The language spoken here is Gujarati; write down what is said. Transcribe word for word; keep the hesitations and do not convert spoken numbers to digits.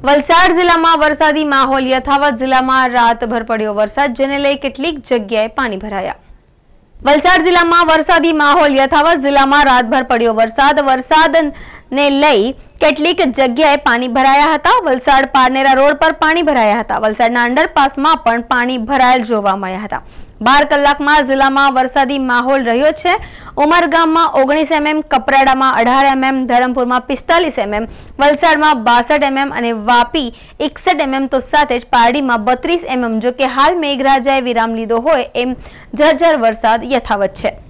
વલસાડ જિલ્લામાં વરસાદી માહોલ યથાવત। જિલ્લામાં રાતભર પડ્યો વરસાદ, જેને લઈ કેટલીક જગ્યાએ પાણી ભરાયા। વલસાડ જિલ્લામાં વરસાદી માહોલ યથાવત। જિલ્લામાં રાતભર પડ્યો વરસાદ વરસાદને લઈ કેટલીક જગ્યાએ પાણી ભરાયા હતા। વલસાડ પારનેરા રોડ પર પાણી ભરાયા હતા। વલસાડના અંડરપાસમાં પણ પાણી ભરાયેલ જોવા મળ્યા હતા। બાર કલાકમાં જિલ્લામાં વરસાદી માહોલ રહ્યો છે। ઉમરગામમાં ઓગણીસ એમએમ, કપરાડામાં અઢાર એમએમ, ધરમપુરમાં પિસ્તાલીસ એમએમ, વલસાડમાં બાસઠ એમએમ અને વાપી એકસઠ એમએમ તો સાથે જ પારડીમાં બત્રીસ એમએમ। જો કે હાલ મેઘરાજાએ વિરામ લીધો હોય એમ ઝરઝર વરસાદ યથાવત છે।